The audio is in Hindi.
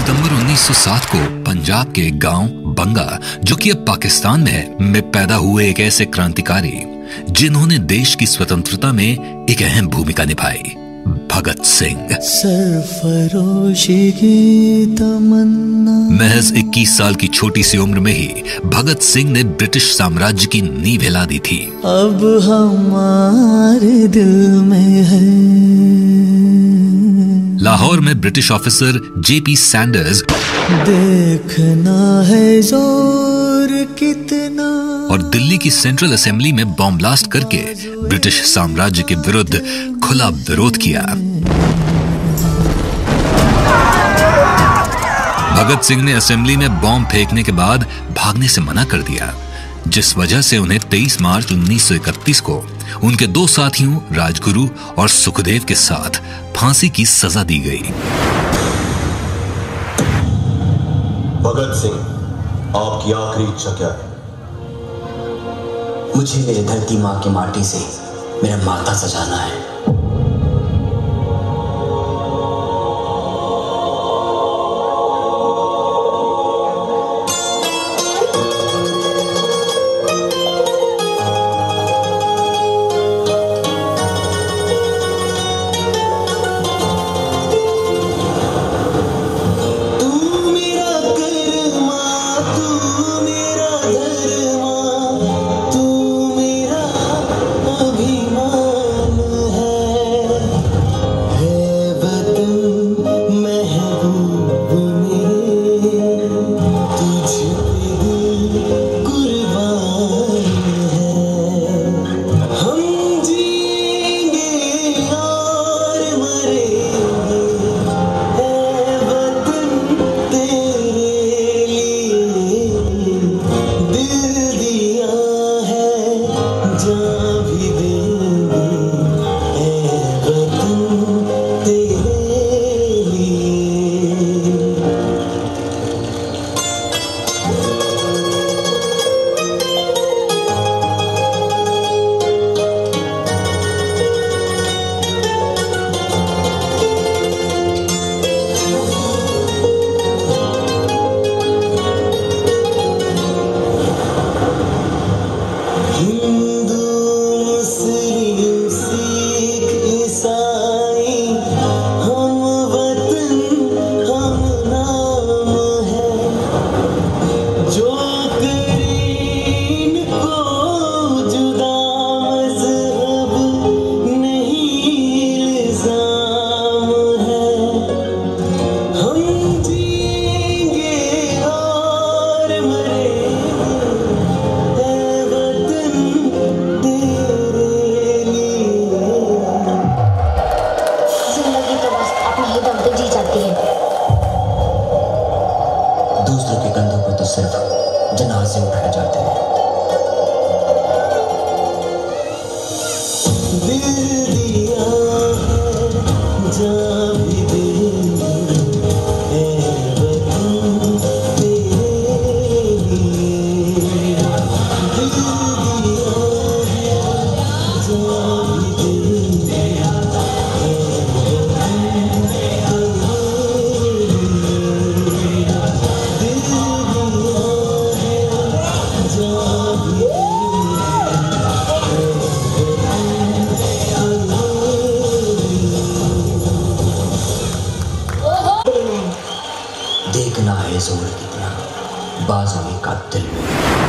सितंबर 1907 को पंजाब के गांव बंगा, जो कि अब पाकिस्तान में है, में पैदा हुए एक ऐसे क्रांतिकारी जिन्होंने देश की स्वतंत्रता में एक अहम भूमिका निभाई, भगत सिंह। सरफरोशी की तमन्ना। महज 21 साल की छोटी सी उम्र में ही भगत सिंह ने ब्रिटिश साम्राज्य की नींव हिला दी थी। अब हमारे दिल में है। लाहौर में ब्रिटिश ऑफिसर जेपी सैंडर्स, देखना है जोर कितना, और दिल्ली की सेंट्रल असेंबली में बॉम्ब ब्लास्ट करके ब्रिटिश साम्राज्य के विरुद्ध खुला विरोध किया। भगत सिंह ने असेंबली में बॉम्ब फेंकने के बाद भागने से मना कर दिया, जिस वजह से उन्हें 23 मार्च 1931 को उनके दो साथियों राजगुरु और सुखदेव के साथ फांसी की सजा दी गई। भगत सिंह, आपकी आखिरी इच्छा क्या है? मुझे मेरे धरती माँ की माटी से मेरा माथा सजाना है। देखना है जोर कितना बाजों में का दिल।